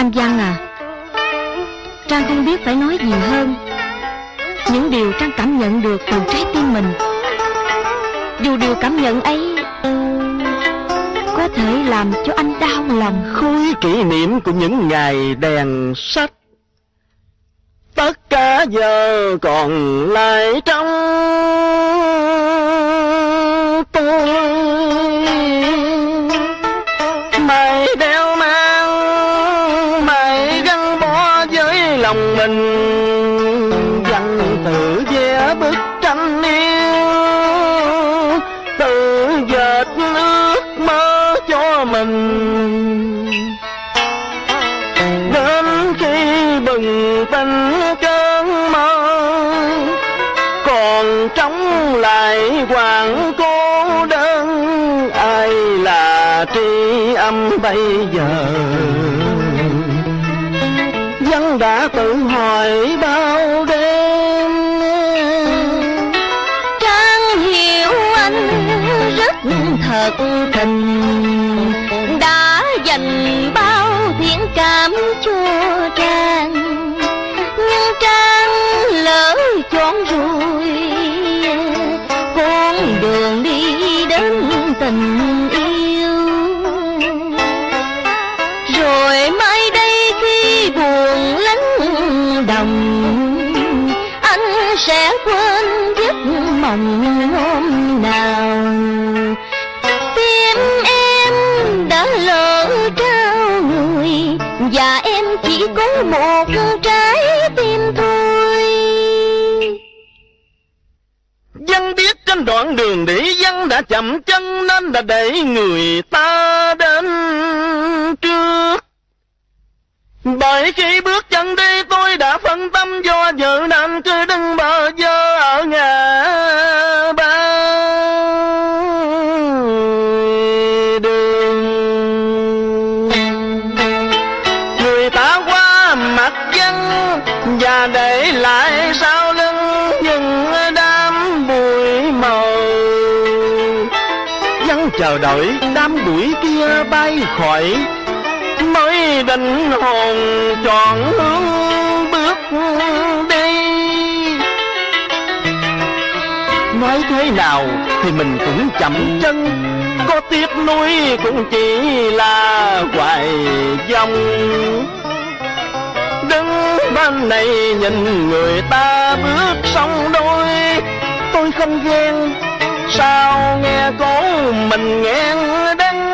Anh Văn à, Trang không biết phải nói gì hơn. Những điều Trang cảm nhận được từ trái tim mình, dù điều cảm nhận ấy có thể làm cho anh đau lòng. Khối kỷ niệm của những ngày đèn sách, tất cả giờ còn lại trong tôi. Mày đeo mang, mày gắn bó với lòng mình, dần tự vẽ bức tranh yêu, tự dệt ước mơ cho mình. Đến khi bừng tỉnh cơn mơ, còn trống lại hoàng cô đơn, ai là tri âm bây giờ? Vẫn đã tự hỏi bao đêm. Trang hiểu anh rất thật tình, đã dành bao thiện cảm cho Trang, nhưng Trang lỡ chọn rồi con đường đi đến tình yêu. Rồi mai đây khi buồn lắng đồng, anh sẽ quên giấc mộng hôm nào. Tim em đã lỡ trao người, và em chỉ có một trái tim thôi. Dân biết trên đoạn đường đi, dân đã chậm chân nên đã để người ta đến trước. Bởi khi bước chân đi tôi đã phân tâm do dự, nên cứ đứng bơ vơ ở ngã ba đường. Người ta qua mặt dân và để lại sau lưng những đám bụi mờ. Dân chờ đợi đám bụi kia bay khỏi, mới định hồn chọn hướng bước đi. Nói thế nào thì mình cũng chậm chân, có tiếc nuối cũng chỉ là hoài vọng. Đứng bên này nhìn người ta bước song đôi, tôi không ghen, sao nghe cổ mình nghẹn đắng.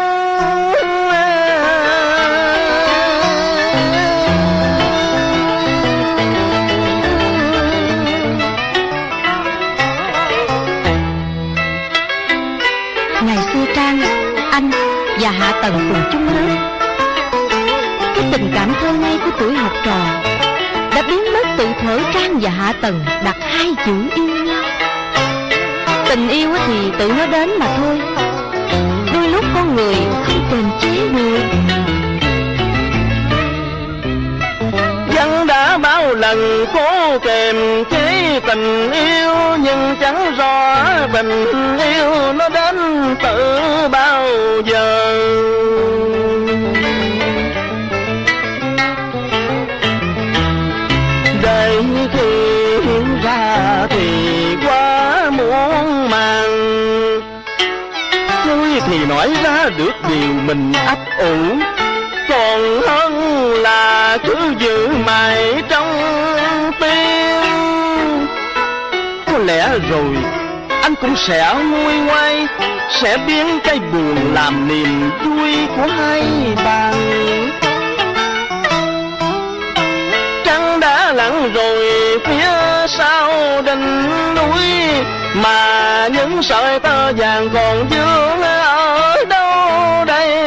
Ngày xưa Trang, anh và Hạ Tần cùng chung lớp. Cái tình cảm thơ ngây của tuổi học trò đã biến mất từ thuở Trang và Hạ Tần đặt hai chữ yêu nhau. Tình yêu thì tự nó đến mà thôi, đôi lúc con người không kềm chế được. Dân đã bao lần cố kềm chế tình yêu, nhưng chẳng rõ tình yêu nó đến từ bao giờ. Để khi hiện ra thì quá muộn màng, tôi thì nói ra được điều mình ấp ủ, còn hơn là cứ giữ mãi trong tim. Có lẽ rồi anh cũng sẽ nguôi ngoai, sẽ biến cái buồn làm niềm vui của hai bạn. Trăng đã lặn rồi phía sau đỉnh núi, mà những sợi tơ vàng còn vương ở đâu đây?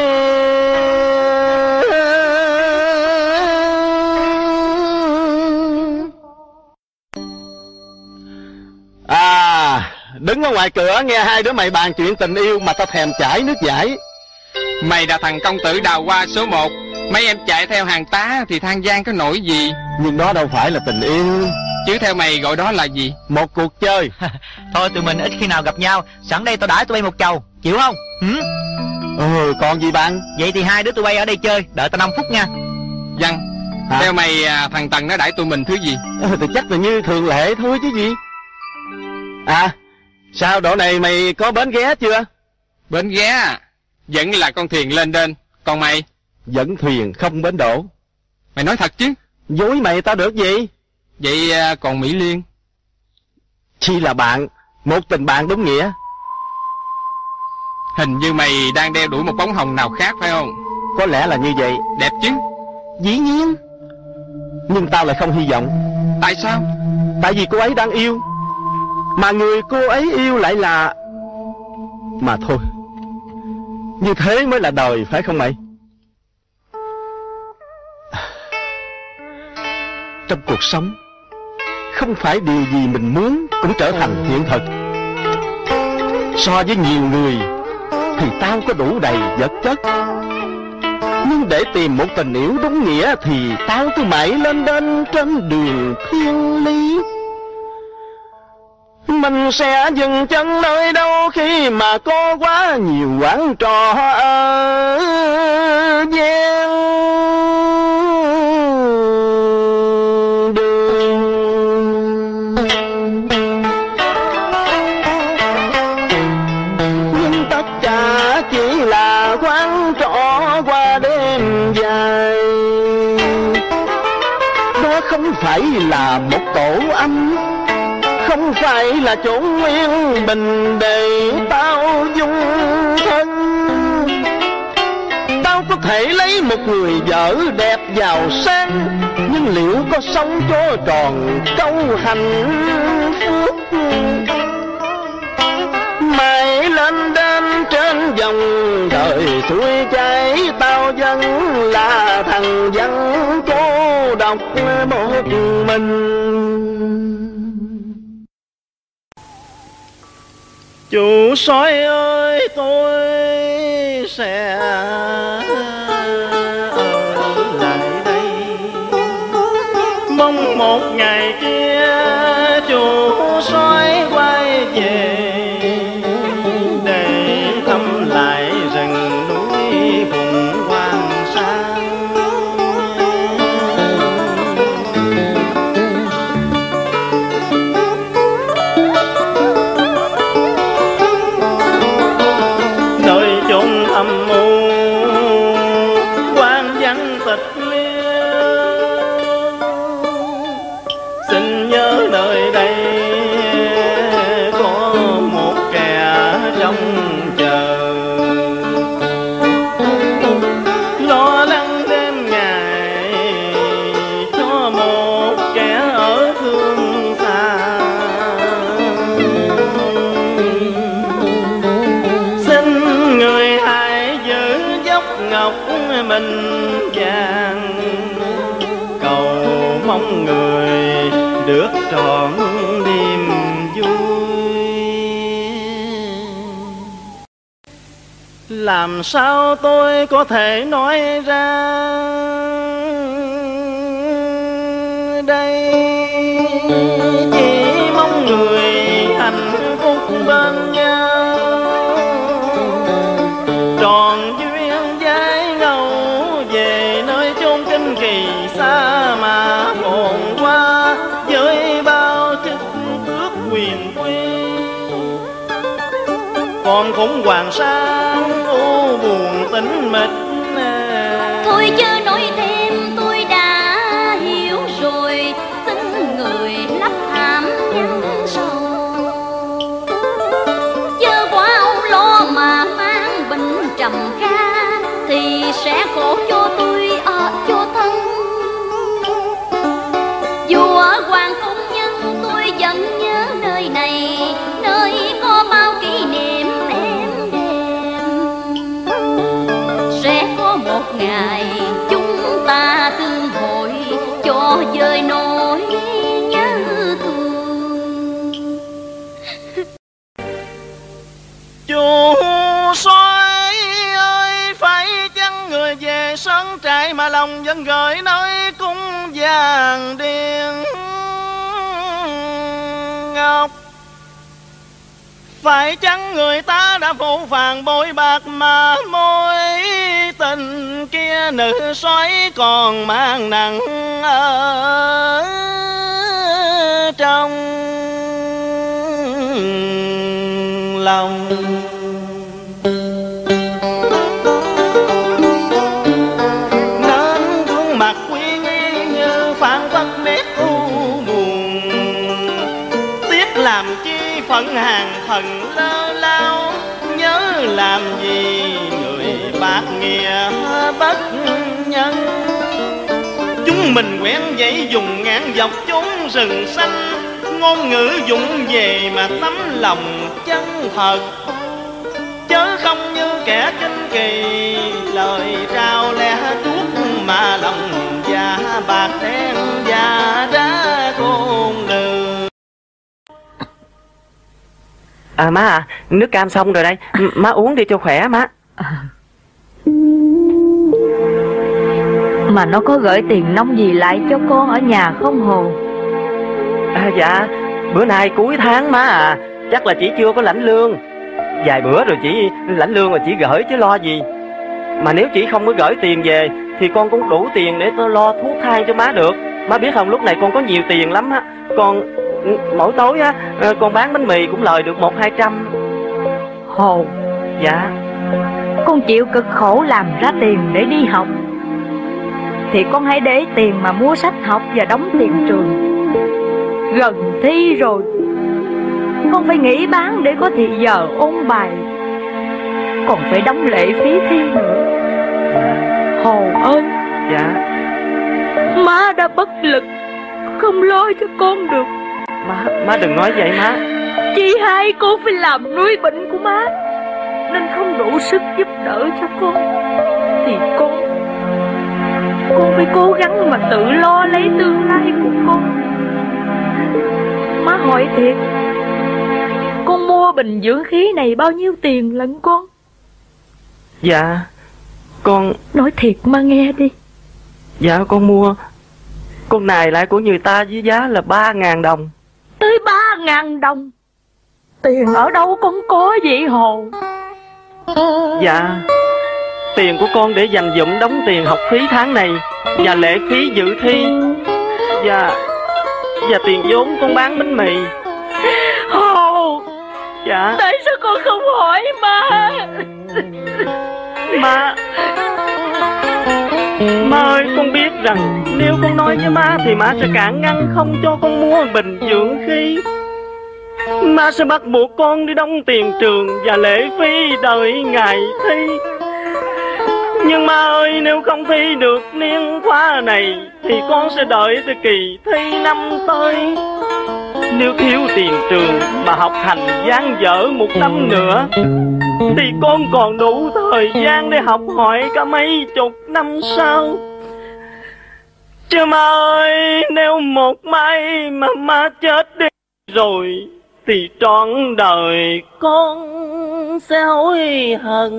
Đứng ở ngoài cửa nghe hai đứa mày bàn chuyện tình yêu mà tao thèm chảy nước dãi. Mày là thằng công tử đào hoa số 1, mấy em chạy theo hàng tá thì than gian có nổi gì. Nhưng đó đâu phải là tình yêu. Chứ theo mày gọi đó là gì? Một cuộc chơi. Thôi tụi mình ít khi nào gặp nhau, sẵn đây tao đãi tụi bay một chầu, chịu không? Còn gì bạn? Vậy thì hai đứa tụi bay ở đây chơi, đợi tao 5 phút nha. Văn, Hả? theo mày thằng Tần nó đãi tụi mình thứ gì? Thì chắc là như thường lệ thôi chứ gì. À, sao độ này mày có bến ghé chưa? Bến ghé vẫn là con thuyền lên đên. Còn mày? Dẫn thuyền không bến đổ. Mày nói thật chứ? Dối mày tao được gì? Vậy còn Mỹ Liên? Chỉ là bạn, một tình bạn đúng nghĩa. Hình như mày đang đeo đuổi một bóng hồng nào khác phải không? Có lẽ là như vậy. Đẹp chứ? Dĩ nhiên. Nhưng tao lại không hy vọng. Tại sao? Tại vì cô ấy đang yêu, mà người cô ấy yêu lại là... Mà thôi, như thế mới là đời phải không mày? Trong cuộc sống, không phải điều gì mình muốn cũng trở thành hiện thực. So với nhiều người thì tao có đủ đầy vật chất, nhưng để tìm một tình yêu đúng nghĩa thì tao cứ mãi lên đên trên đường thiên lý. Mình sẽ dừng chân nơi đâu khi mà có quá nhiều quán trò ở gian đường. Nhưng tất cả chỉ là quán trọ qua đêm dài. Đó không phải là một tổ ấm, không phải là chốn yên bình để tao dung thân. Tao có thể lấy một người vợ đẹp giàu sang, nhưng liệu có sống cho tròn câu hạnh phúc? Mãi lên đên trên dòng đời suối chảy, tao vẫn là thằng văn cô độc một mình. Chủ sói ơi, tôi sẽ ở lại đây, mong một ngày kia chủ sói quay về để thăm lại rừng núi vùng Hoàng Sa. Âm mưu quan văn tịch liêu, xin nhớ nơi đây có một kẻ trông chờ, lo lắng đêm ngày cho một kẻ ở phương xa. Xin người ngọc mình vàng, cầu mong người được trọn niềm vui. Làm sao tôi có thể nói ra đây, chỉ mong người hạnh phúc bên nhau, tròn kỳ xa mà hồn qua với bao chức tước quyền quy. Còn cũng Hoàng Sa u buồn tĩnh mịch. Thôi chớ nói thêm, tôi đã hiểu rồi, xin người lấp thảm nhân sầu. Chớ quá âu lo mà mang bệnh trầm kha, thì sẽ khổ cho tôi cho thân. Dù ở hoàng cung nhưng tôi vẫn nhớ nơi này, nơi có bao kỷ niệm êm đềm. Sẽ có một ngày chúng ta tương hội, cho vơi nỗi nhớ thương. Chú sói ơi, phải chăng người về sớm trại mà lòng vẫn gợi nói cung vàng điên ngọc? Phải chăng người ta đã phụ phàng bội bạc mà mối tình bên kia nữ soái còn mang nặng ở trong lòng. Nên gương mặt quy nghi như phản phất nét u buồn. Tiếc làm chi phận hàng thần lơ lao, nhớ làm gì người bạc nghĩa bất nhân. Chúng mình quen dãy dùng ngang dọc chốn rừng xanh, ngôn ngữ dụng về mà tấm lòng chân thật, chớ không như kẻ kinh kỳ lời trao lẽ tuốt mà lòng già bạc đen già ra khôn lường. Má à, nước cam xong rồi đây, má uống đi cho khỏe má. Mà nó có gửi tiền nông gì lại cho con ở nhà không Hồ? Dạ, bữa nay cuối tháng má à, chắc là chị chưa có lãnh lương. Vài bữa rồi chị lãnh lương mà chị gửi chứ lo gì. Mà nếu chị không có gửi tiền về thì con cũng đủ tiền để tôi lo thuốc thang cho má được. Má biết không, lúc này con có nhiều tiền lắm á. Con mỗi tối á, con bán bánh mì cũng lời được 100-200. Hồ, Dạ. con chịu cực khổ làm ra tiền để đi học thì con hãy để tiền mà mua sách học và đóng tiền trường. Gần thi rồi, con phải nghỉ bán để có thì giờ ôn bài, còn phải đóng lệ phí thi nữa. Hồ ơi. Dạ. Má đã bất lực, không lo cho con được. Má đừng nói vậy má. Chị hai con phải làm nuôi bệnh của má, nên không đủ sức giúp đỡ cho con. Thì con phải cố gắng mà tự lo lấy tương lai của con. Má hỏi thiệt, con mua bình dưỡng khí này bao nhiêu tiền lận con? Dạ, con... Nói thiệt mà nghe đi. Dạ con mua, con này lại của người ta với giá là 3.000 đồng. Tới 3.000 đồng? Tiền ở đâu con có vậy Hồ? Dạ, tiền của con để dành dụm đóng tiền học phí tháng này và lệ phí dự thi và tiền vốn con bán bánh mì. Hồ! Dạ. Tại sao con không hỏi má? Má ơi, con biết rằng nếu con nói với má thì má sẽ cản ngăn không cho con mua bình dưỡng khí. Má sẽ bắt buộc con đi đóng tiền trường và lệ phí đợi ngày thi. Nhưng má ơi, nếu không thi được niên khóa này thì con sẽ đợi tới kỳ thi năm tới. Nếu thiếu tiền trường mà học hành dang dở một năm nữa thì con còn đủ thời gian để học hỏi cả mấy chục năm sau. Chứ má ơi, nếu một mai mà má chết đi rồi thì trọn đời con sẽ hối hận.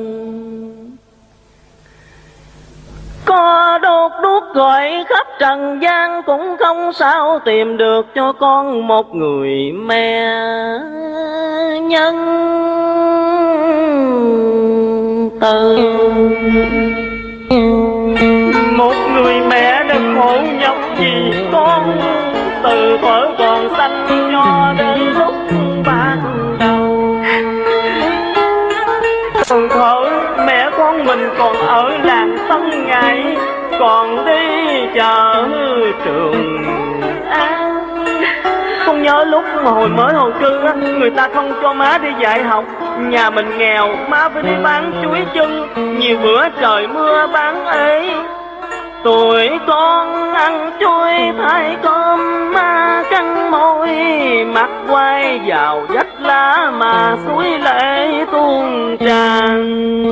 Có đốt đuốc gọi khắp trần gian cũng không sao tìm được cho con một người mẹ nhân từ. Một người mẹ đã khổ nhọc vì con từ thuở còn xanh cho đến lúc ban đầu. Từ thuở mẹ con mình còn ở làng Tân Ngãi, còn đi chợ Trường An. Con nhớ lúc mà hồi mới hồi cư á, người ta không cho má đi dạy học. Nhà mình nghèo, má phải đi bán chuối chân, nhiều bữa trời mưa bán ế. Tuổi con ăn chuối thay cơm, má cắn môi mặt quay vào vách lá mà suối lệ tuôn tràn.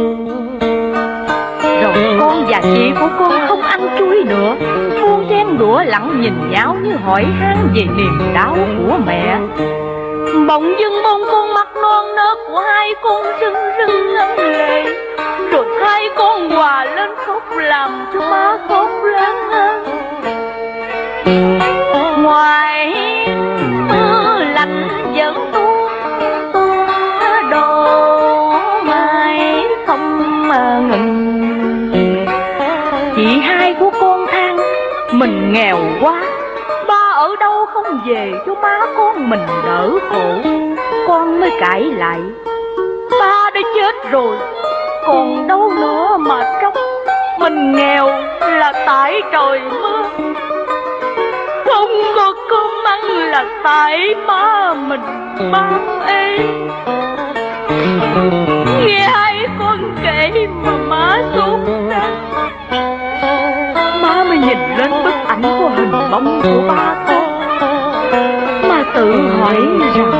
Rồi con và chị của con không ăn chuối nữa, muôn chén đũa lặng nhìn nhau như hỏi han về niềm đau của mẹ. Bỗng dưng bông con mắt non nớt của hai con rưng rưng lăn lệ, rồi hai con hòa lên khóc làm cho má khóc lăn. Ngoài mưa lạnh vẫn tuôn đổ mai không ngừng. Chị hai của con than mình nghèo quá, ba ở đâu không về cho má con mình đỡ khổ. Con mới cãi lại, ba đã chết rồi còn đâu nữa mà trách. Mình nghèo là tại trời mưa, không có cơm ăn là tại má mình ban ê. Nghe hai con kể mà má sốt xa, má mới nhìn lên bức ảnh của hình bóng của ba con, má tự hỏi rằng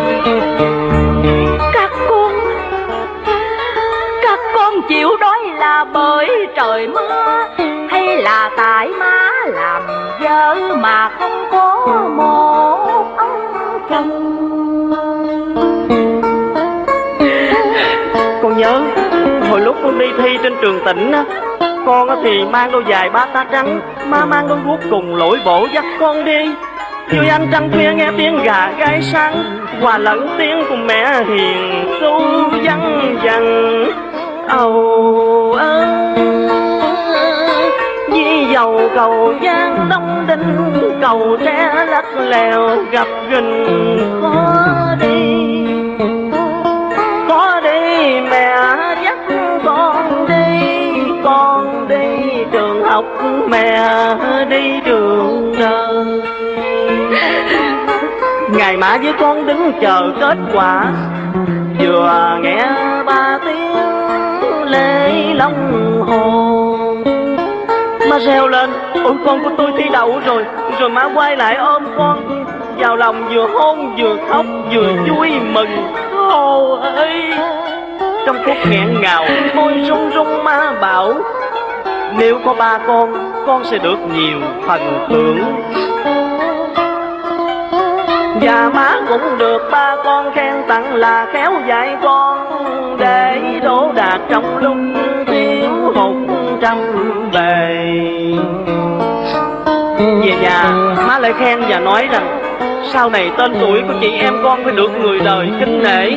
các con chịu đói là bởi trời mưa, hay là tại má làm vợ mà không có một ông chồng. Con nhớ hồi lúc con đi thi trên trường tỉnh á, con thì mang đôi giày bata trắng, má mang đôi guốc cùng lội bộ dắt con đi. Vui anh trăng khuya nghe tiếng gà gáy sáng, hòa lẫn tiếng của mẹ hiền ru văng vẳng. Ầu ơ vì dầu cầu giang đông đinh, cầu tre lắc lèo gặp gình khó đi mẹ dắt con đi trường học, mẹ đi trường đời. Ngày má với con đứng chờ kết quả, vừa nghe ba tiếng lễ long hồn, má reo lên ôi con của tôi thi đậu rồi. Rồi má quay lại ôm con vào lòng, vừa hôn vừa khóc vừa vui mừng. Ồ ơi, trong phút nghẹn ngào môi run run má bảo nếu có ba con sẽ được nhiều phần thưởng, và má cũng được ba con khen tặng là khéo dạy con để đỗ đạt trong lúc thiếu hụt trăm bề. Về nhà má lại khen và nói rằng sau này tên tuổi của chị em con phải được người đời kính nể.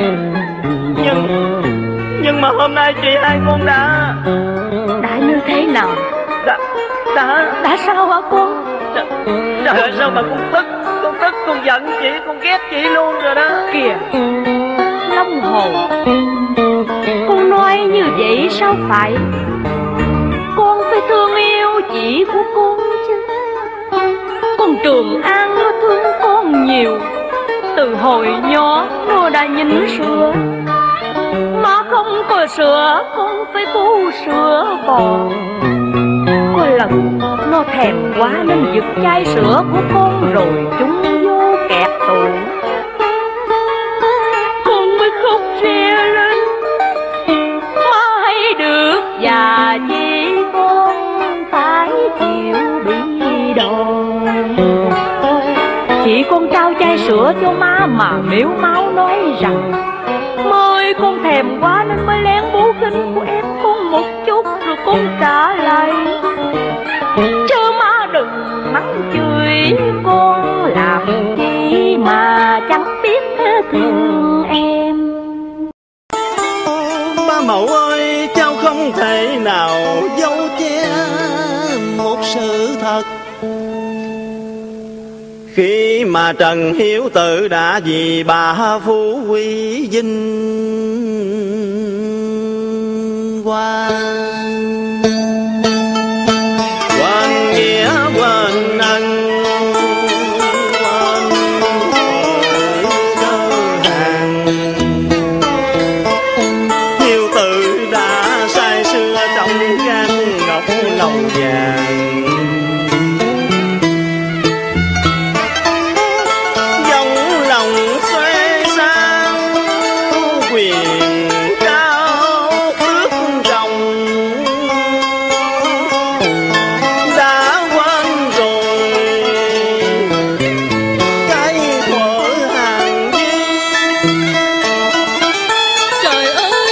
Nhưng mà hôm nay chị hai con đã như thế nào? Đã sao hả con? Trời ơi sao mà con tức, con giận chị, con ghét chị luôn rồi đó. Kìa Long Hồ, con nói như vậy sao phải? Con phải thương yêu chị của con chứ. Con Trường An nó thương con nhiều, từ hồi nhỏ nó đã nhịn sữa, mà không có sữa con phải bú sữa bò. Có lần nó thèm quá nên giật chai sữa của con rồi chúng vô kẹt tủ. Con mới khóc ré lên, má hay được và chỉ con phải chịu bị đòn. Chị con trao chai sữa cho má mà mếu máu nói rằng mới con thèm quá nên mới lén bú khinh của em con một chút rồi con trả lại. Chớ má đừng mắng chửi con làm chi mà chẳng biết thương em. Ba mẫu ơi, cháu không thể nào giấu che một sự thật. Khi mà Trần Hiếu Tự đã vì bà Phú Quý vinh quang, quên nghĩa quên ân, quên tội cơ hàng. Hiếu Tự đã say sưa trong gan ngọc lầu vàng,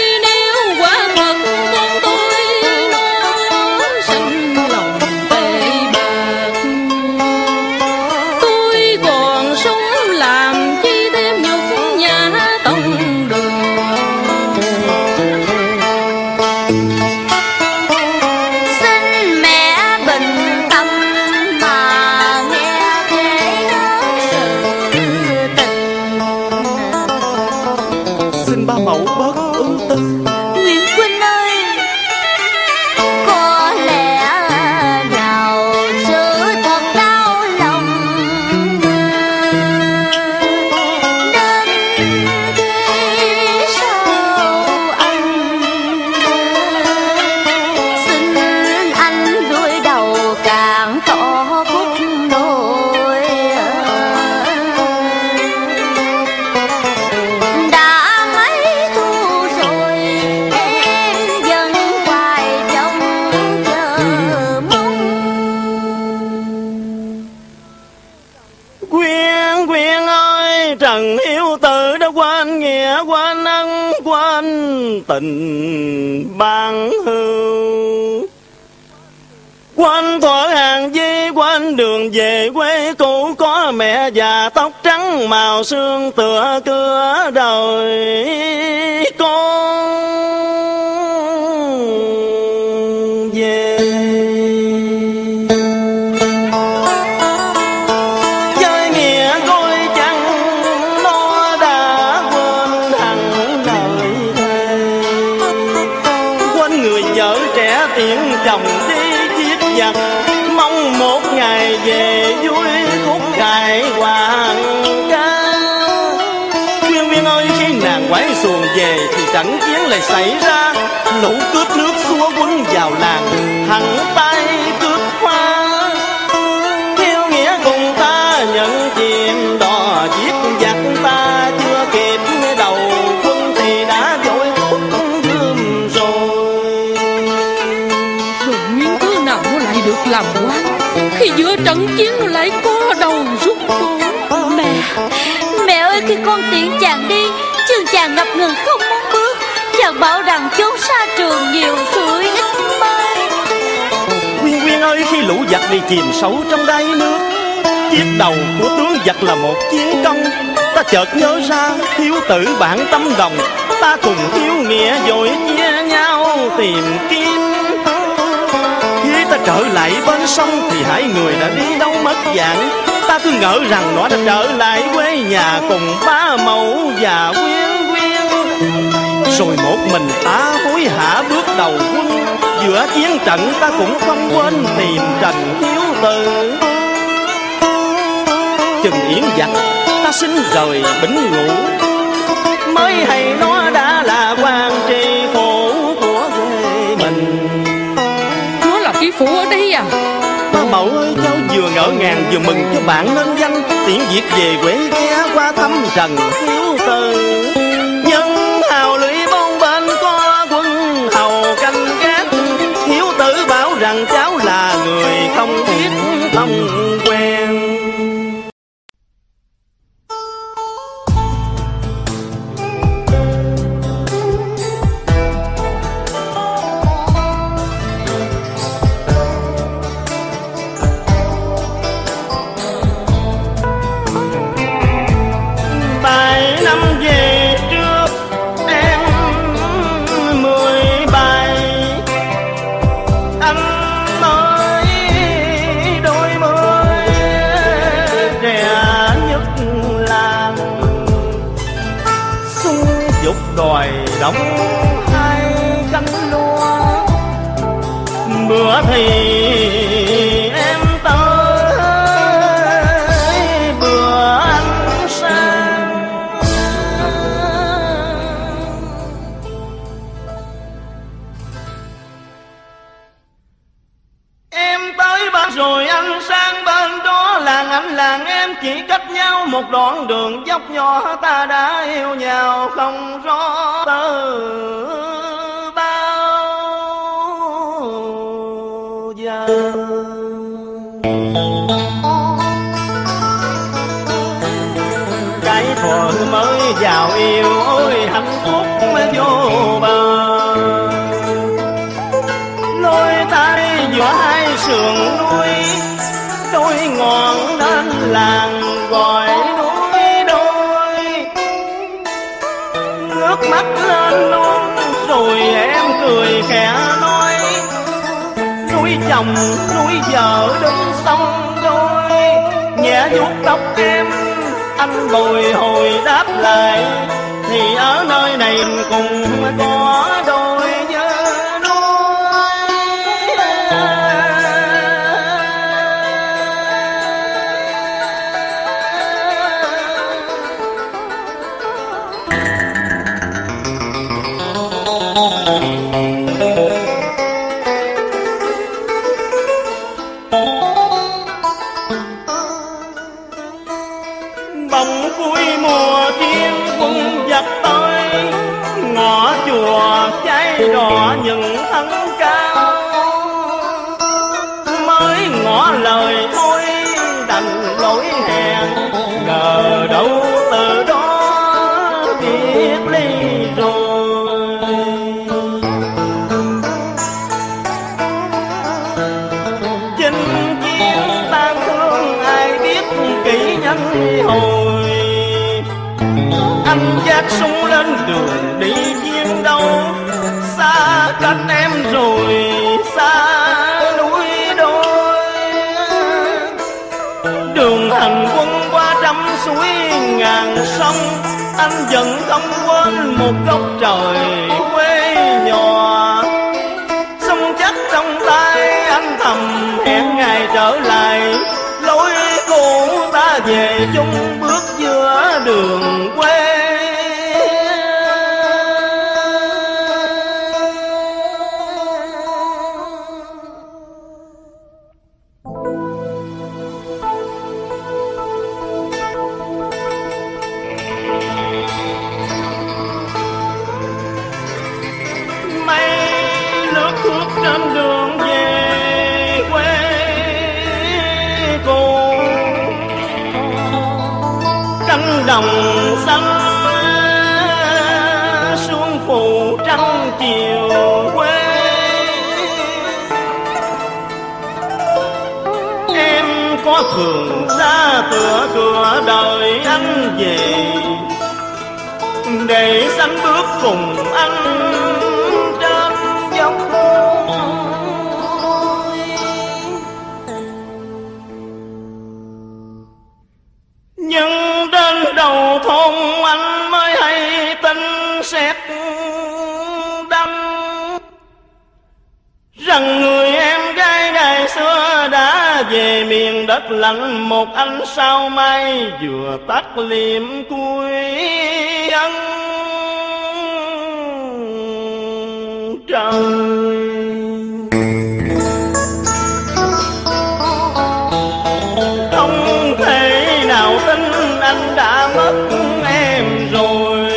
Trời ơi nếu quả thật con tôi nó sinh lòng tệ rằng hiếu tử đã quên nghĩa, quên ân, quên tình ban hưu. Quên thuở hàng di, quên đường về quê cũ, có mẹ già tóc trắng màu sương tựa cửa đời con về. Chơi nghĩa coi chăng nó đã quên hằng lời thề, quên người vợ trẻ tiễn chồng đi giặc, mong một ngày về vui khúc cài hoàng ca. Quyên Quyên ơi, khi nàng quái xuồng về thì trận chiến lại xảy ra, lũ cướp nước xua quân vào làng, thẳng tay cướp hoa. Hiếu nghĩa cùng ta nhận chìm đò chiếc giặc, ta chưa kịp đầu quân thì đã vội thúc gươm rồi. Rồi nguyên cớ nào nó lại được làm quan, khi giữa trận chiến nó lại có đầu rút cổ. Mẹ ơi, khi con tiễn chàng đi, chân chàng ngập ngừng không muốn bước. Chàng bảo rằng chốn xa trường nhiều suối ít bay. Quyên Quyên ơi, khi lũ giặc bị chìm sâu trong đáy nước, chiếc đầu của tướng giặc là một chiến công. Ta chợt nhớ ra hiếu tử bạn tâm đồng, ta cùng hiếu nghĩa vội chia nhau tìm kiếm. Khi ta trở lại bên sông thì hai người đã đi đâu mất dạng. Ta cứ ngỡ rằng nó đã trở lại quê nhà cùng ba mẫu và Quyên Quyên. Rồi một mình ta hối hả bước đầu quân, giữa chiến trận ta cũng không quên tìm Trần hiếu tử. Chừng yến giặc ta xin rời Bỉnh Ngũ, mới hay nó đã là quan tri phủ của quê mình. Nó là tri phủ ở đây à? Ba mẫu ơi, cháu vừa ngỡ ngàng vừa mừng cho bạn lên danh, tiễn việc về quê ghé qua thăm Trần hiếu tử. Nhân hào lũy bôn bên có quân hầu canh gác, hiếu tử bảo rằng cháu là người không biết không quen. Đòi đóng hai cánh lúa, bữa thì em tới, bữa anh sang. Em tới bên rồi anh sang bên đó, làng anh làng em chỉ cách nhau một đoạn đường dốc nhỏ. Ta đã yêu nhau không rõ từ bao giờ. Cái thuở mới vào yêu ôi hạnh phúc vô bờ, lối tay giữa hai sườn núi, đôi ngọn đến làng gọi núi đôi. Nước mắt lên luôn rồi em cười khẽ nói, núi chồng núi vợ đứng song đôi. Nhẹ vuốt tóc em anh bồi hồi đáp lại, thì ở nơi này cùng có đôi nhớ cuối mùa thiên quân giặc tới, ngõ chùa chiến tan thương ai biết kỹ nhân hồi. Anh vác súng lên đường đi chiến đấu, xa cách em rồi xa núi đôi. Đường hành quân qua trăm suối ngàn sông, anh vẫn không quên một góc trời quê nhỏ. Sông chắc trong tay anh thầm hẹn ngày trở lại, lối cũ ta về chung bước giữa đường quê. Trên đường về quê cô, cánh đồng xanh sương phủ trăng chiều quê. Em có thường ra tựa cửa đợi anh về, để sánh bước cùng anh trên dốc. Nhưng đến đầu thôn anh mới hay tin sét đâm, rằng người em gái ngày xưa đã về miền đất lạnh. Một ánh sao mai vừa tắt liệm cuối ân trời. Không thể nào tin anh đã mất em rồi,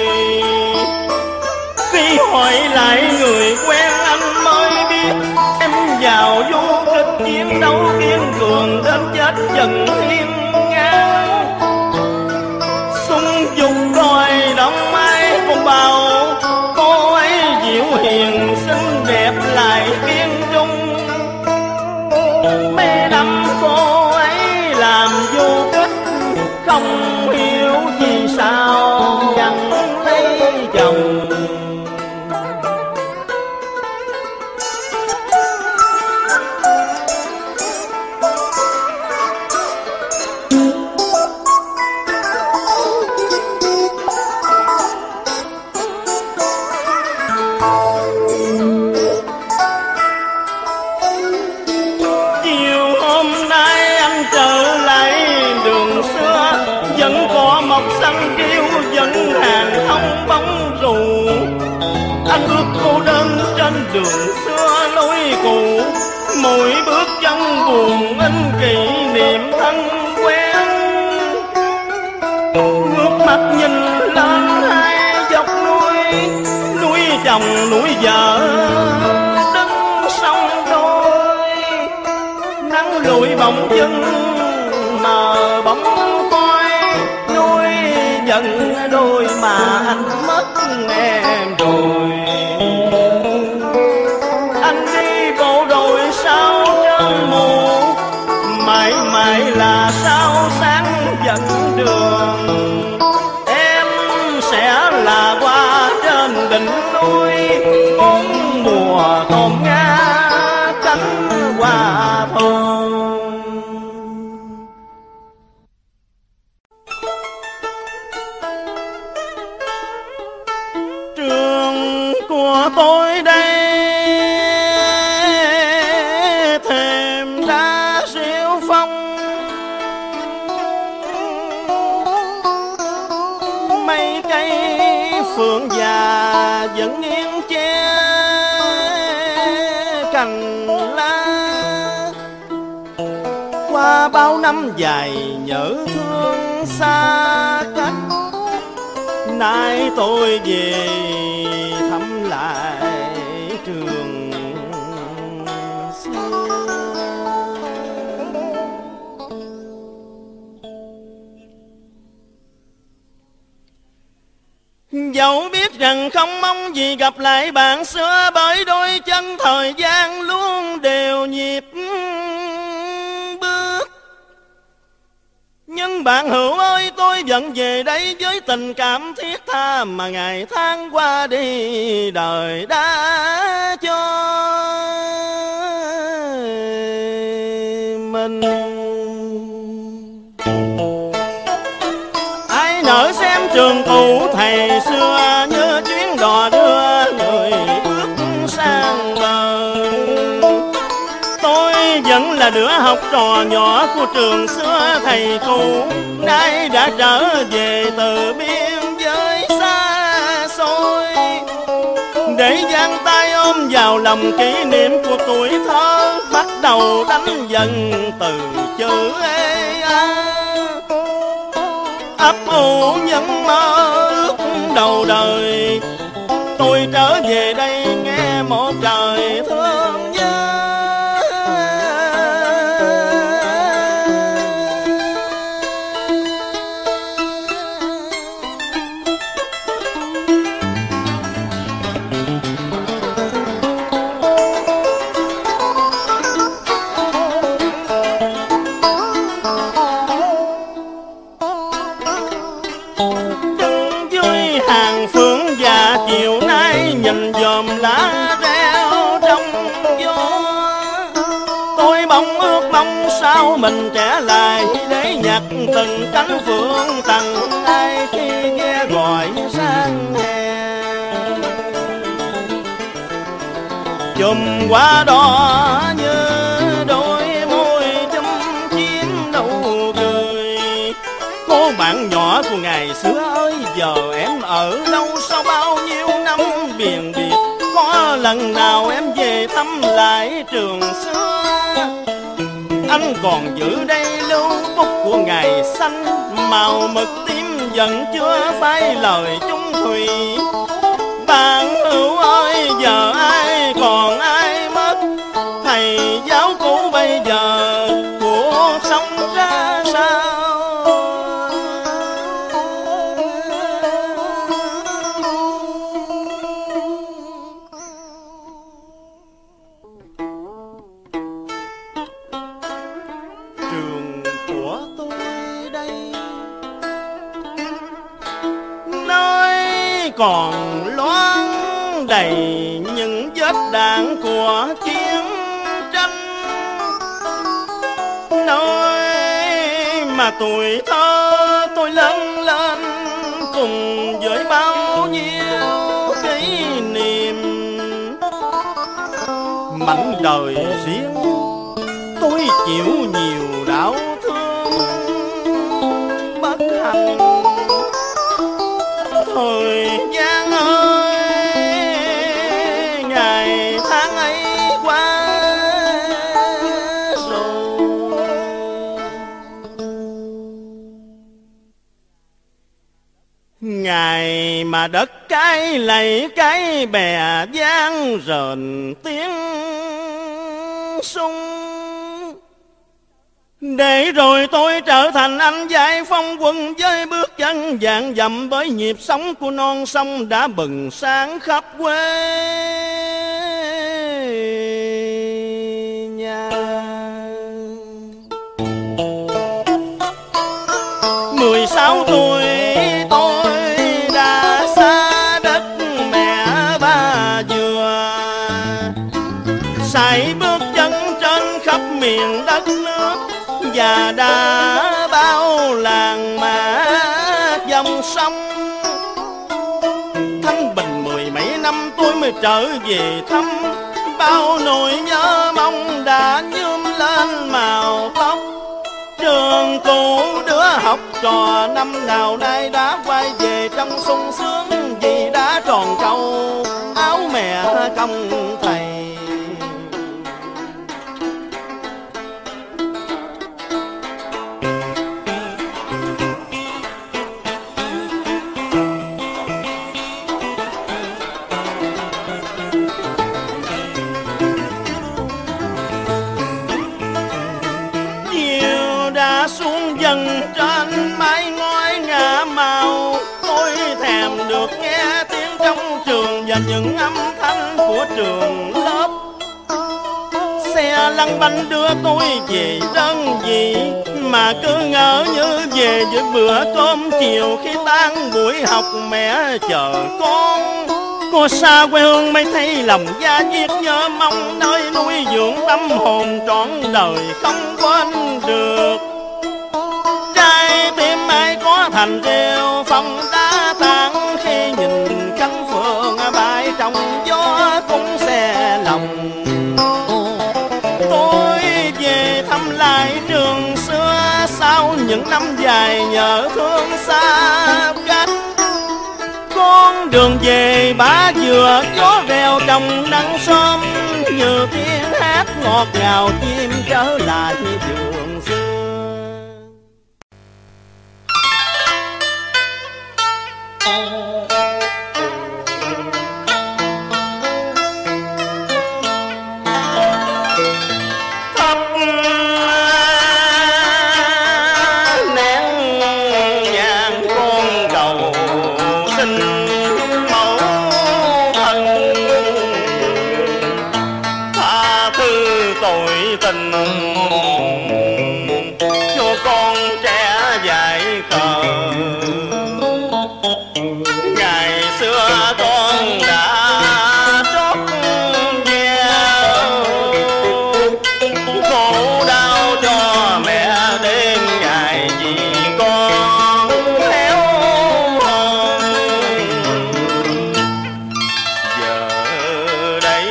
khi hỏi lại người quen anh mới biết em vào du kích chiến đấu kiên cường đến chết dần hiên ngang. Sung dục đòi đông mai cùng bào, cô ấy dịu hiền xinh đẹp lại kiên dung. Mấy năm cô ấy làm du kích, không hiểu vì sao chẳng lấy chồng. Chiều hôm nay anh trở lại đường xưa, vẫn có mọc xanh kêu vẫn hàng thông bóng rù. Anh bước cô đơn trên đường xưa lối cũ, mỗi bước chân buồn in kỷ niệm thân quen. Ngước mắt nhìn lên hai dọc núi, núi chồng núi vợ đứng song đôi. Nắng lụi bóng chân mờ bóng coi, núi giận đôi mà anh mất em rồi. Anh đi bộ đội sao trên mù, mãi mãi là sao sáng dẫn đường. Em sẽ là hoa trên đỉnh núi, bốn mùa còn ngã cánh hoa thơm. Trường của tôi đây thềm đá siêu phong, mấy cây phượng già vẫn nghiêng che cành lá. Qua bao năm dài nhớ thương xa cách, nay tôi về thăm lại trường xưa. Dẫu biết rằng không mong gì gặp lại bạn xưa, bởi đôi chân thời gian luôn đều nhịp bạn hữu ơi, tôi vẫn về đây với tình cảm thiết tha mà ngày tháng qua đi đời đã cho mình. Ai nỡ xem trường cũ thầy xưa như chuyến đò đưa người bước sang bờ. Tôi vẫn là đứa học trò nhỏ của trường xưa thầy cũ, nay đã trở về từ biên giới xa xôi, để giang tay ôm vào lòng kỷ niệm của tuổi thơ, bắt đầu đánh dần từ chữ ê a, ấp ủ những mơ ước đầu đời. Tôi trở về đây nghe một trời thương nhớ. Chiều nay nhìn dòm lá reo trong gió, tôi bỗng ước mong sao mình trẻ lại để nhặt từng cánh phượng tặng ai khi nghe gọi sang hè. Chùm qua đó như đôi môi chấm chím nụ cười. Cô bạn nhỏ của ngày xưa ơi, giờ em ở đâu sau bao nhiêu năm biền biệt? Có lần nào em về thăm lại trường xưa? Anh còn giữ đây lưu bút của ngày xanh, màu mực tím vẫn chưa phai lời chung thủy. Bạn hữu ơi, giờ ai còn ai mất? Thầy giáo cũ bây giờ cuộc sống ra sao? Trường của tôi đây, nơi còn loáng đầy những vết đạn của chiến tranh, nơi mà tuổi thơ tôi lớn lên cùng với bao nhiêu kỷ niệm. Mảnh đời riêng tôi chịu nhiều đau thương bất hạnh. Thời gian ơi, ngày tháng ấy qua rồi. Ngày mà đất cái lầy cái bè vang rền tiếng sung, để rồi tôi trở thành anh giải phong quân với bước chân vạn dặm, với nhịp sống của non sông đã bừng sáng khắp quê nhà. 16 tuổi tôi đã xa đất mẹ ba dừa, sải bước chân trên khắp miền đất nước, và đã bao làng mã dòng sông. Thanh Bình 10 mấy năm tôi mới trở về thăm, bao nỗi nhớ mong đã nhuốm lên màu tóc. Trường cũ đứa học trò năm nào nay đã quay về trong sung sướng, vì đã tròn câu áo mẹ công thầy. Xuống dần trên mái ngói ngả màu, tôi thèm được nghe tiếng trong trường và những âm thanh của trường lớp. Xe lăn bánh đưa tôi về đơn vị mà cứ ngỡ như về với bữa cơm chiều khi tan buổi học mẹ chờ con. Có xa quê hương mới thấy lòng da diết nhớ mong nơi nuôi dưỡng tâm hồn trọn đời không quên được. Trái tim ai có thành rêu phong đá tán khi nhìn cánh phượng bay trong gió cũng xe lòng. Tôi về thăm lại trường xưa sau những năm dài nhớ thương xa cách. Con đường về bá dừa gió reo trong nắng sớm, như tiếng hát ngọt ngào chim trở lại vườn xưa. Cho con trẻ dại khờ, ngày xưa con đã trót gieo khổ đau cho mẹ đêm ngày vì con héo hon. Giờ đây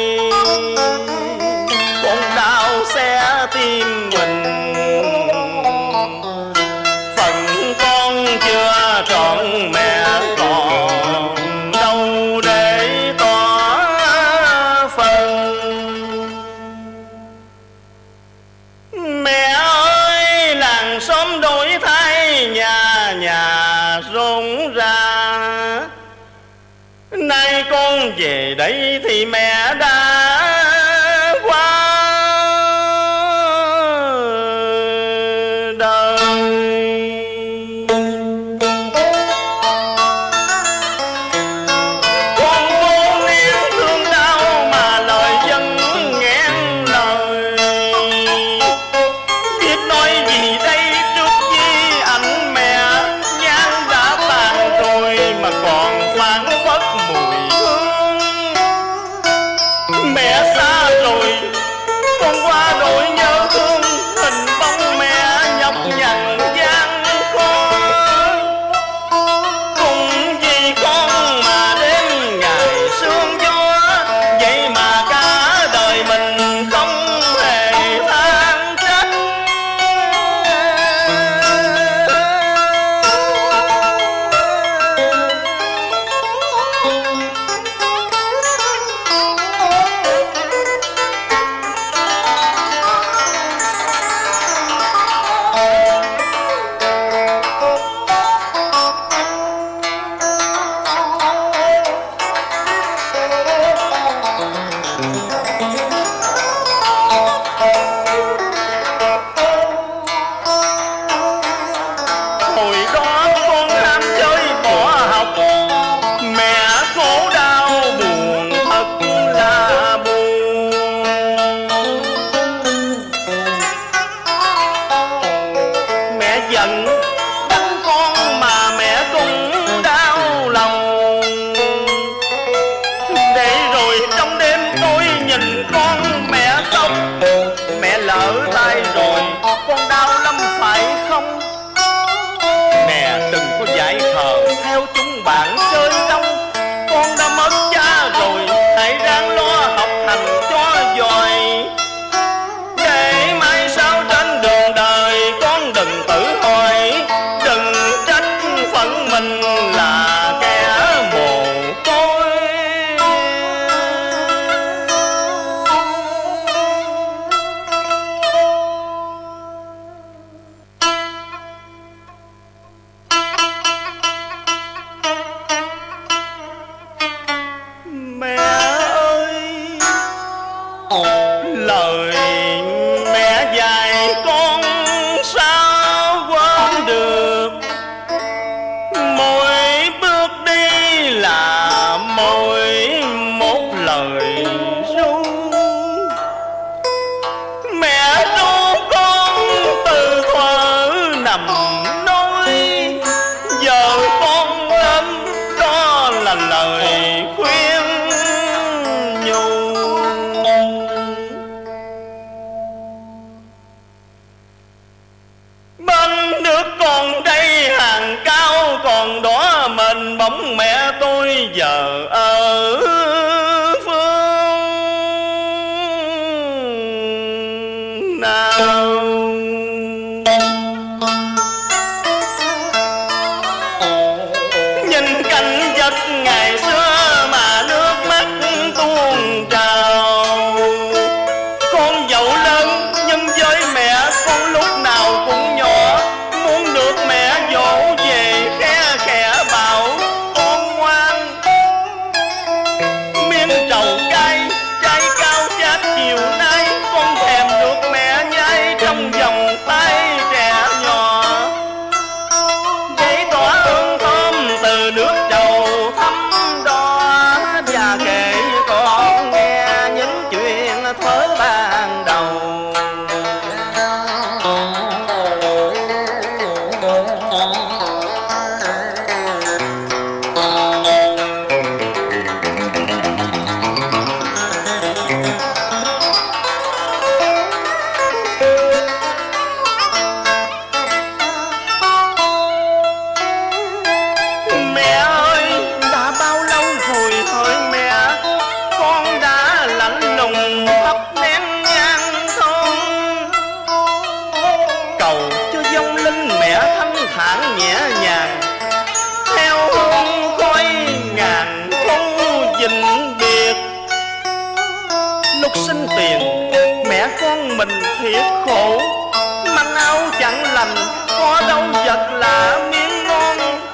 con đau xé tim mình, phần con chưa trọn mẹ còn đâu để tỏ phần. Mẹ ơi làng xóm đổi thay, nhà nhà rộn rã. Nay con về đây thì mẹ đã qua con lúc nào cũng nhỏ, muốn được mẹ dỗ về khe khẽ bảo con ngoan. Miếng trầu cay, trái cao chát chiều nay, con thèm được mẹ nhai trong vòng tay trẻ nhỏ. Giấy tỏa hương thơm từ nước trầu thấm đo, và kể con nghe những chuyện thuở ban đầu. Mình thiệt khổ, manh áo chẳng lành, có đâu vật lạ miếng ngon.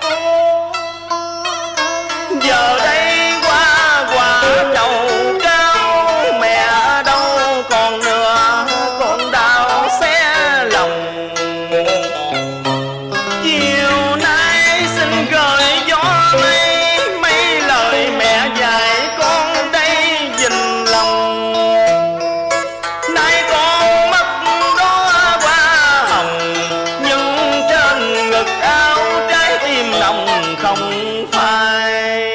Giờ đây qua quả trầu cao, mẹ đâu còn nữa, con đau xé lòng. Chiều nay xin gửi gió mây, mấy lời mẹ dạy con đây gìn lòng. Không phải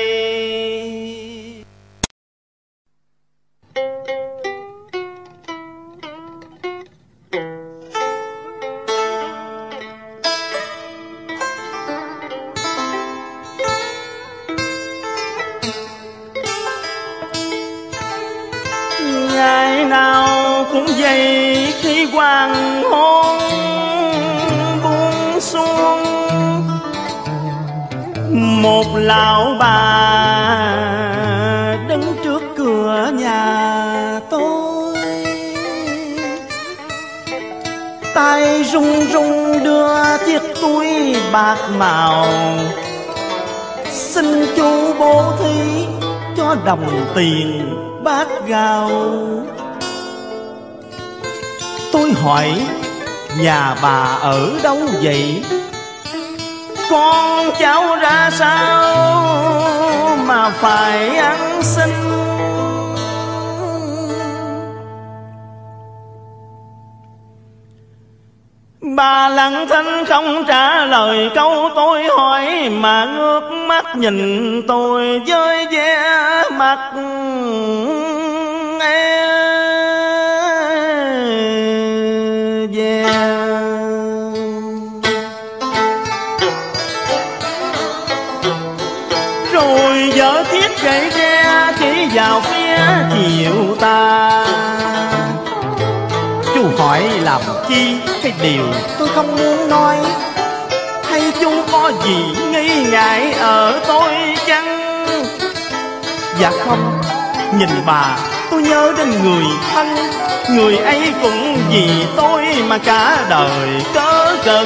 ngày nào cũng vậy, khi hoàng hôn buông xuống, một lão bà đứng trước cửa nhà tôi, tay run run đưa chiếc túi bạc màu, xin chú bố thí cho đồng tiền bát gạo. Tôi hỏi nhà bà ở đâu vậy? Con cháu ra sao mà phải ăn xin? Bà lặng thinh không trả lời câu tôi hỏi, mà ngước mắt nhìn tôi với vẻ mặt rồi vợ chiếc gậy tre chỉ vào phía chiều ta. Chú hỏi làm chi cái điều tôi không muốn nói, hay chú có gì nghi ngại ở tôi chăng? Dạ không, nhìn bà tôi nhớ đến người thân, người ấy cũng vì tôi mà cả đời cớ cực.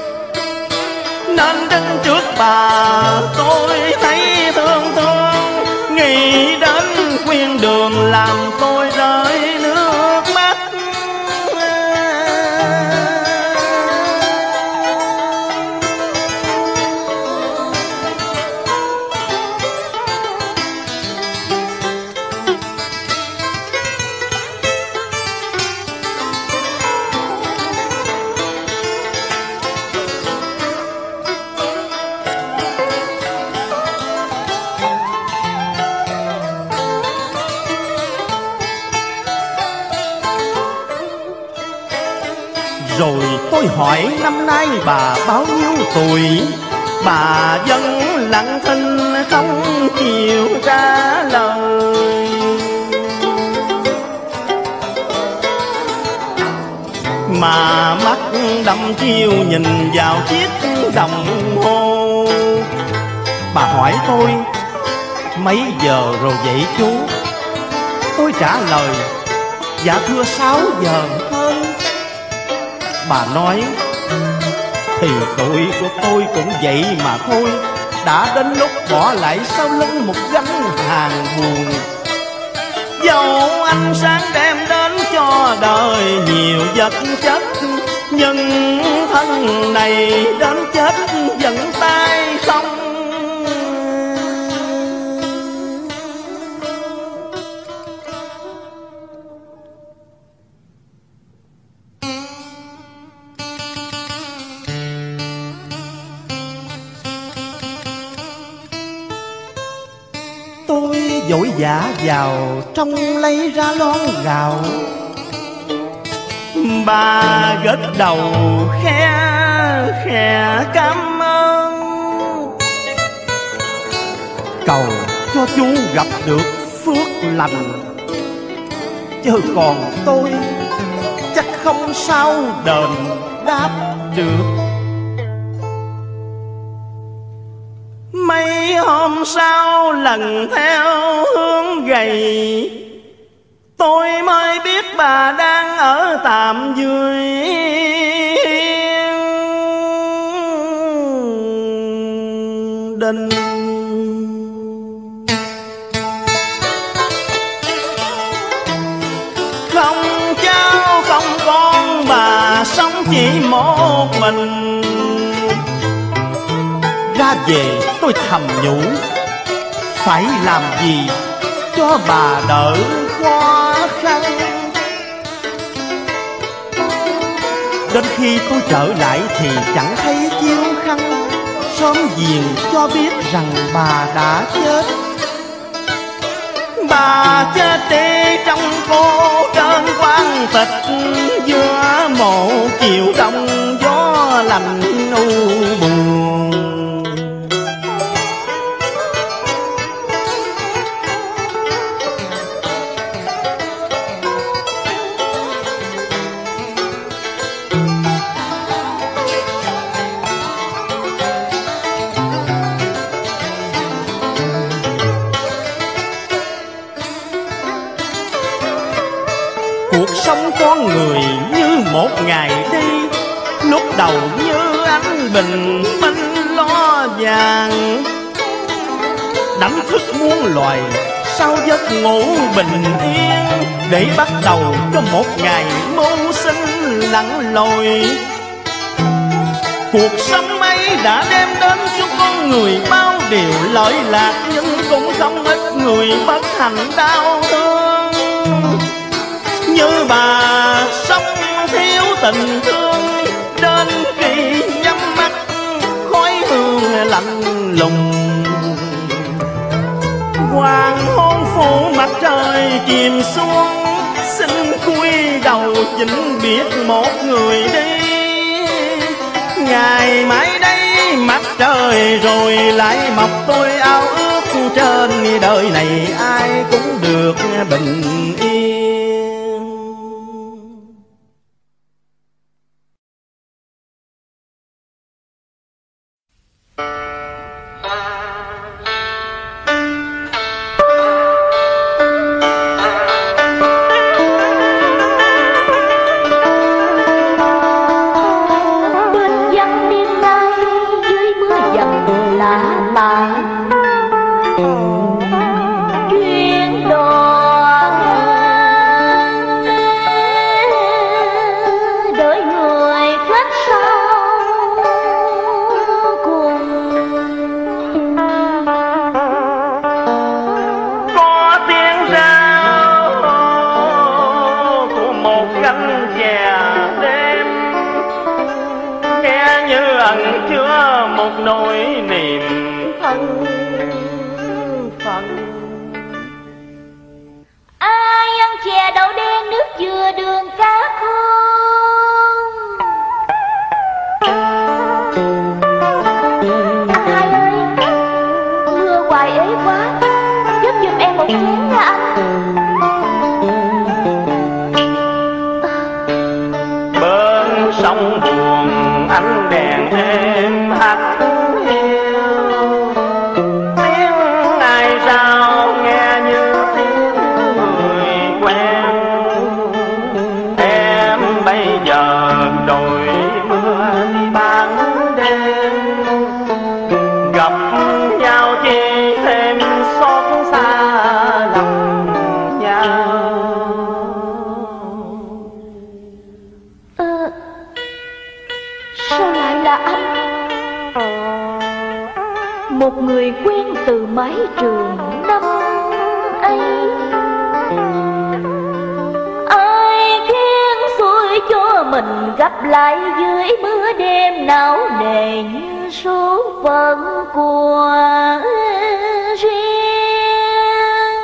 Nên đứng trước bà tôi thấy thương thương, nghĩ đến khuyên đường làm tôi rơi nước mắt. Rồi tôi hỏi năm nay bà bao nhiêu tuổi, bà vẫn lặng thinh không chịu trả lời. Mà mắt đăm chiêu nhìn vào chiếc đồng hồ. Bà hỏi tôi mấy giờ rồi vậy chú? Tôi trả lời dạ thưa 6 giờ hơn. bà nói thì tuổi của tôi cũng vậy mà thôi. Đã đến lúc bỏ lại sau lưng một gánh hàng buồn. Dẫu ánh sáng đem đến cho đời nhiều vật chất, nhưng thân này đến chết vẫn tay không. Tôi vội vã vào trong lấy ra lon gạo. Bà gật đầu khe khẽ cảm ơn, cầu cho chú gặp được phước lành. Chứ còn tôi chắc không sao đền đáp được. mấy hôm sau lần theo hướng gầy, tôi mới biết bà đang ở tạm dưới hiên đình. Không cháu không con, bà sống chỉ một mình. Ra về tôi thầm nhủ, phải làm gì cho bà đỡ khó khăn. Đến khi tôi trở lại thì chẳng thấy chiếu khăn, sớm giềng cho biết rằng bà đã chết. Bà chết đi trong cô đơn quan tịch, giữa một chiều đông gió lạnh u buồn. Cuộc sống con người như một ngày đi, lúc đầu như ánh bình minh lo vàng, đánh thức muôn loài sau giấc ngủ bình yên, để bắt đầu cho một ngày mưu sinh lặn lội. Cuộc sống ấy đã đem đến cho con người bao điều lợi lạc, nhưng cũng không ít người bất hạnh đau thương. Như bà sống thiếu tình thương, đến khi nhắm mắt khói hương lạnh lùng. Hoàng hôn phủ mặt trời chìm xuống, xin cúi đầu vĩnh biệt một người đi. Ngày mai đây mặt trời rồi lại mọc, tôi ao ước trên đời này ai cũng được bình yên. Bây giờ đổi Sao lại là anh? Một người quen từ mái trường năm ấy. Ai khiến xuôi cho mình gặp lại dưới mưa đêm não nề như số phận của riêng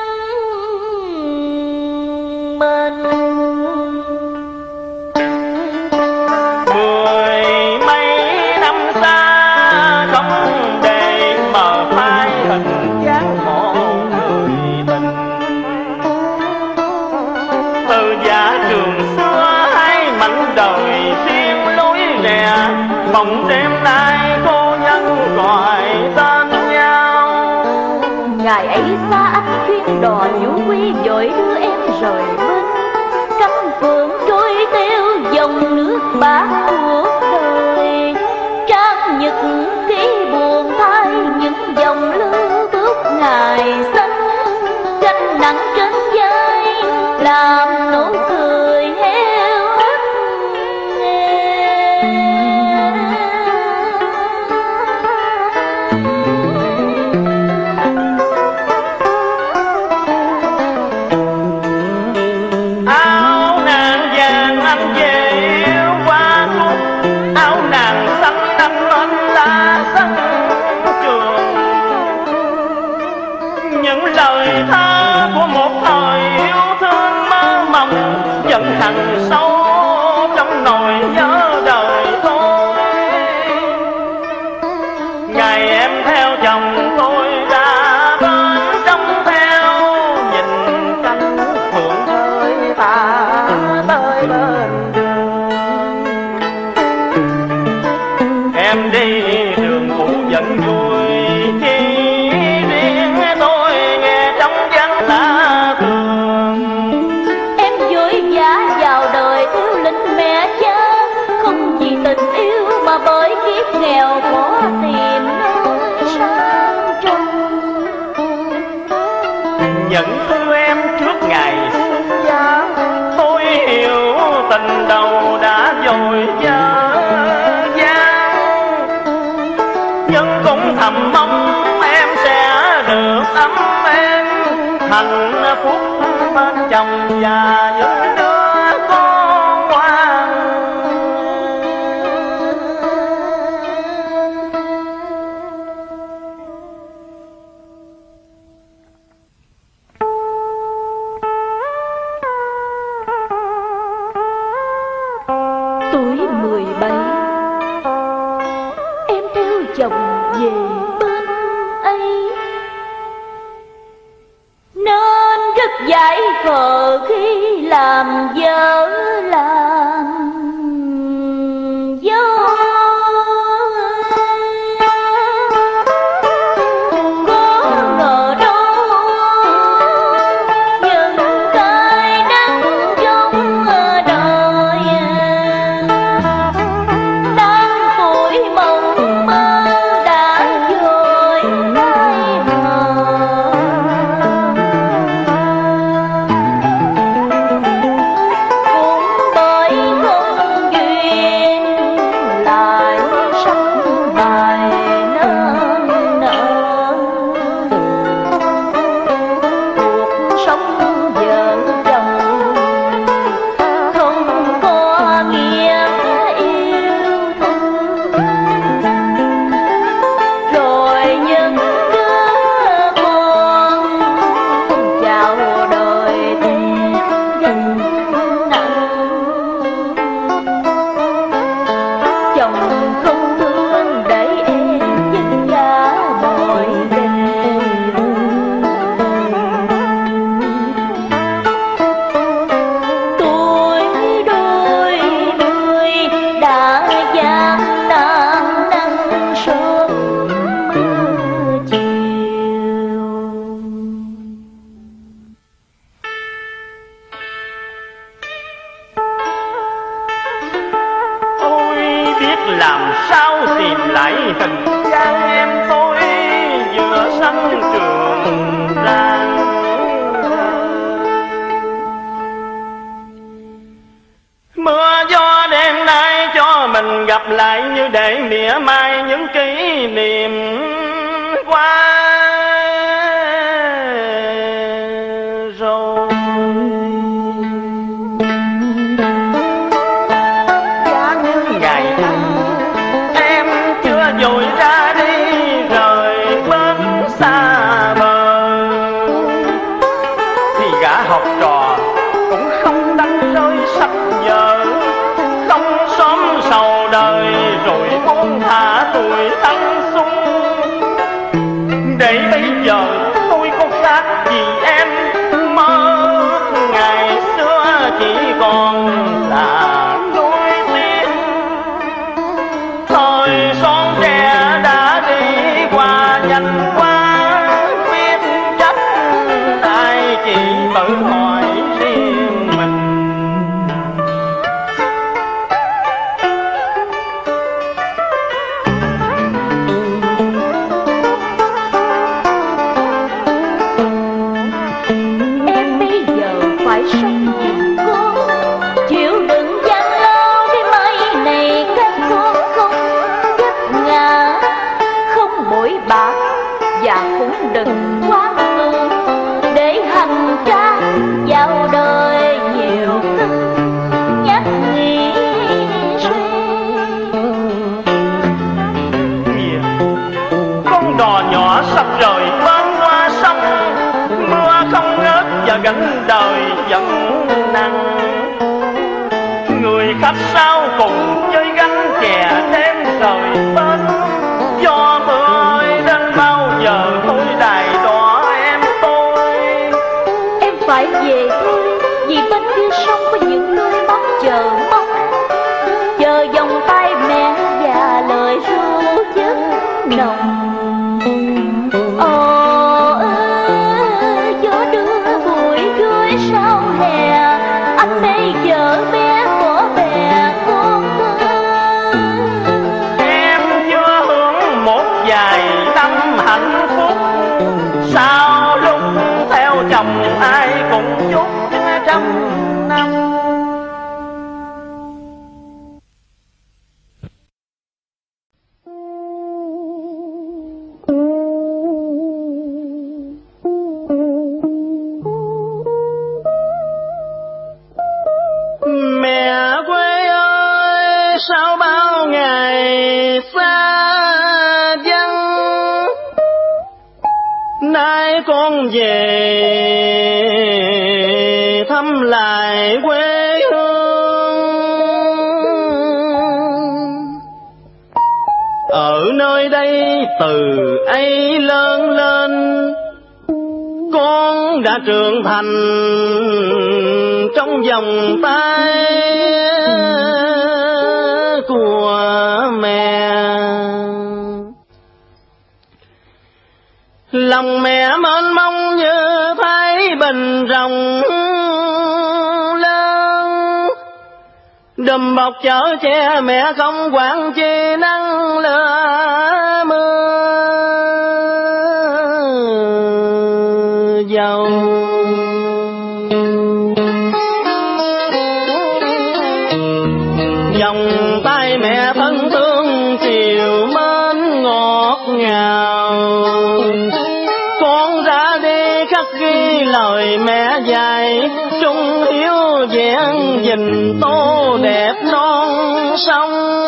mình. Mười mấy năm xa không để mờ phai hình dáng một người tình. Từ giả trường xưa hai mảnh đời riêng lối rẽ, bỗng đêm nay cô nhân gọi tên nhau. Ngày ấy xa anh chuyến đò vũ quy vội đưa em rời bên. Cánh phượng trôi theo dòng nước bạc cuộc đời. Trang nhật ký buồn thay những dòng lưu bước ngày xanh. Gánh nặng trên vai làm nụ cười heo hắt. Áo nàng vàng anh về yêu qua khúc, áo nàng xanh đâm lên lá sân trường. Những lời thơ của một thời yêu thương mơ mộng vẫn hằn sâu trong nỗi nhớ đời tôi. Ngày em theo chồng tôi ra bên trông theo, nhìn cánh phượng thơi ta tới bên đường. Em đi đường cũ vẫn vui, khi riêng tôi nghe trong vắng lạ thường. Em vội vã vào đời thiếu linh mẹ cha, không vì tình yêu mà bởi kiếp nghèo khó tìm nơi sang trọng. Nhận thư em trước ngày sinh ra, tôi hiểu tình đầu đã dội dở dang. Nhưng cũng thầm mong em sẽ được ấm êm, hạnh phúc bên chồng và những đứa con ngoan. Tuổi 17, em theo chồng về bên ấy, nên rất dại khờ khi làm vợ làm dâu. Có ngờ đâu những cái nắng trong đời, đang tuổi mộng mơ đã vội phai mờ. Cũng bởi không duyên lại sắp bài nên nợ. Cuộc sống vợ chồng không có nghĩa yêu thương, rồi những đứa con chào đời thêm gánh nặng. Chồng không thương để em vất vả mọi ngày. Tuổi đôi mươi đã gian nan nắng sớm mưa chiều. Tôi biết làm sao tìm lại hình dáng em tôi giữa sân trường rạng. Mưa gió đêm nay cho mình lần gặp lại như để mỉa mai những kỷ niệm qua rồi. Giá như ngày em chưa vội ra đi rời bên xa bờ, thì gã học trò cũng không đánh rơi sắp giờ, không xóm sầu đời rồi buông thả tuổi thanh xuân. Để bây giờ tôi có khác gì em, mơ ngày xưa chỉ còn là nỗi tiếc. Thời son trẻ đã đi qua nhanh quá, biết trách ai chỉ tự hỏi riêng mình. Em bây giờ phải sống kiên cố, chịu đựng gian lao cái mây này cách con không vấp ngã, không bội bạc và cũng đừng quá ngờ để hành trang vào đời nhiều thứ nhắc nghĩ suy. Kìa, con đò nhỏ sắp rời bên qua sông, mưa không ngớt và gánh đời vẫn nặng. Người khách sau cùng chơi gánh chè thêm rời bên, gió mưa ơi đến bao giờ tôi đài đỏ em tôi. Em phải về thôi, vì bên kia sông có những đôi mắt chờ mong, chờ vòng tay mẹ và lời ru chất nồng. Gió đưa bụi rơi sau hè, anh bây giờ bé của bè con Em chưa hưởng một vài năm hạnh phúc, sao lúc theo chồng ai cũng chúc trăm năm. Mẹ quê ơi, sao bao ngày xa vắng, nay con về thăm lại quê hương. Ở nơi đây từ ấy lớn lên, con đã trưởng thành trong vòng tay của mẹ. Lòng mẹ mênh mông như thấy bình rồng lớn, đùm bọc chở che mẹ không quản chi nắng lửa mưa dầu. Vòng tay mẹ thân thương chiều mến ngọt ngào, con ra đi khắc ghi lời mẹ dạy, trung hiếu vẹn gìn tô đẹp non sông.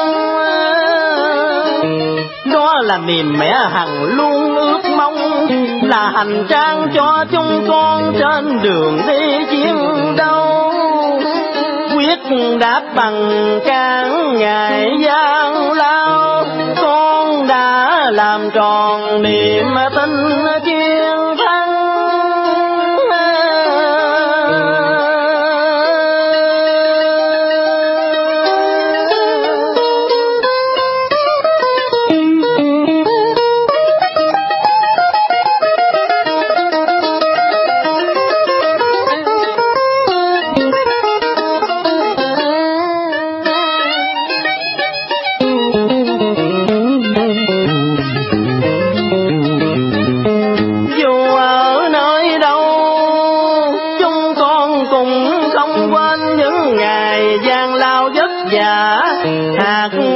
Đó là niềm mẹ hằng luôn ước mong, là hành trang cho chúng con trên đường đi chiến đấu. Quyết đáp bằng cán ngài gian lao, con đã làm tròn niềm tin chiến thắng.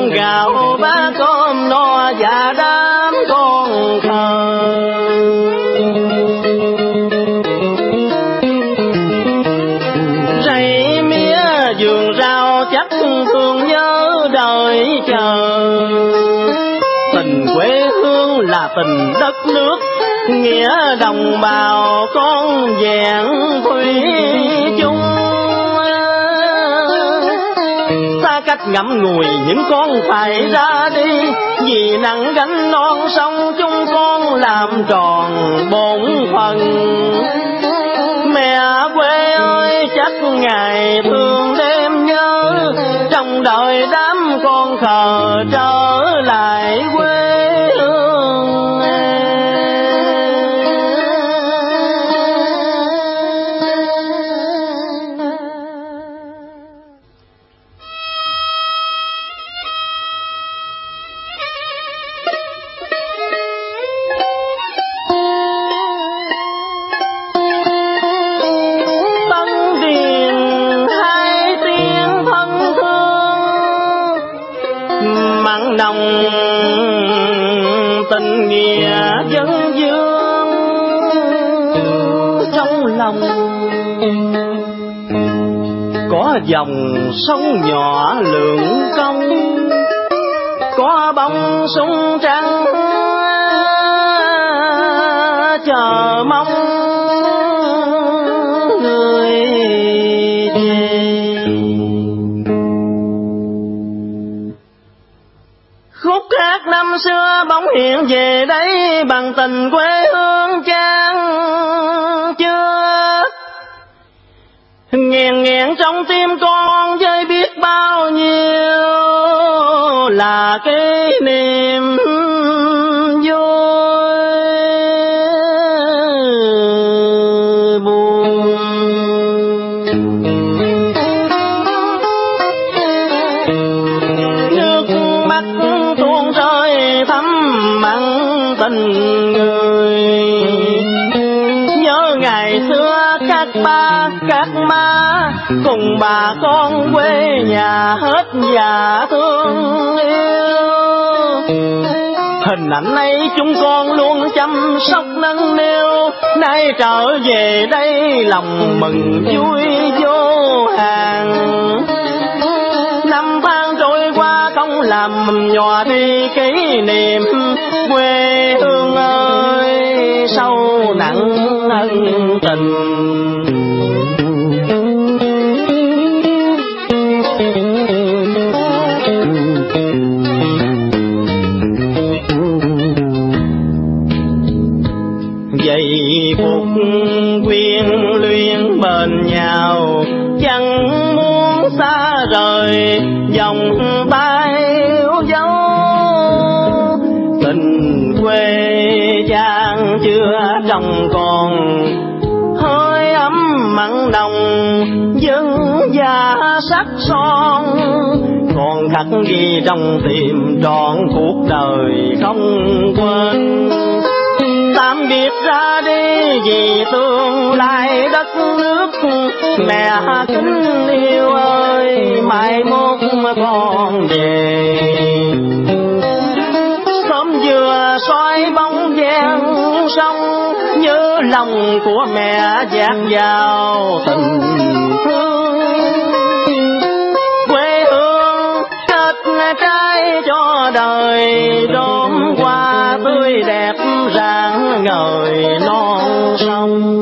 gạo bát cơm no và đám con thơ. Rẫy mía vườn rau chắc thương nhớ đời chờ. Tình quê hương là tình đất nước, nghĩa đồng bào con vẹn thủy chung. Xa cách ngậm ngùi những con phải ra đi, vì nặng gánh non sông chúng con làm tròn bổn phận. Mẹ quê ơi chắc ngày thương đêm nhớ, trong đời đám con khờ trở lại quê hương. Nồng tình nghĩa dân dương trong lòng, có dòng sông nhỏ lượng công, có bông súng trắng chờ mong người về. Khúc hát năm xưa bỗng hiện về đây, bằng tình quê hương chan chưa. Nghẹn nghẹn trong tim con với biết bao nhiêu là kỷ niệm vui buồn. Nước mắt tuôn rơi thấm mặn tình người, nhớ ngày xưa các ba các má cùng bà con quê nhà hết già thương yêu. Hình ảnh ấy chúng con luôn chăm sóc nâng niu, nay trở về đây lòng mừng vui vô hạn. Năm tháng trôi qua không làm nhòa đi kỷ niệm, quê hương ơi sâu nặng ân tình. Vậy phục quyên luyện bên nhau, chẳng muốn xa rời vòng tay yêu dấu. Tình quê chan chưa trong còn hơi ấm mặn nồng, dân già sắc son còn khắc ghi trong tim trọn cuộc đời không quên. Tạm biệt ra đi vì tương lai đất nước, mẹ kính yêu ơi mai mốt con về. Sớm vừa soi bóng ven sông, nhớ lòng của mẹ dạt vào tình thương. Quê hương kết trái cho đời, đốm hoa tươi đẹp rạng ngời non sông.